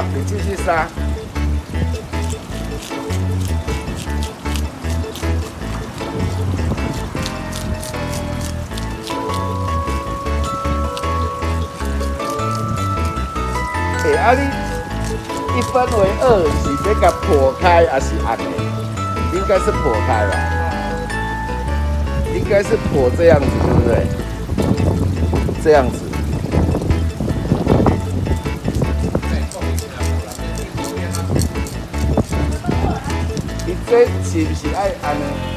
你继续杀。啊，你一分为二，是要甲破开还是按的？应该是破开吧？应该是破这样子，对不对？这样子。你这是不是爱按呢？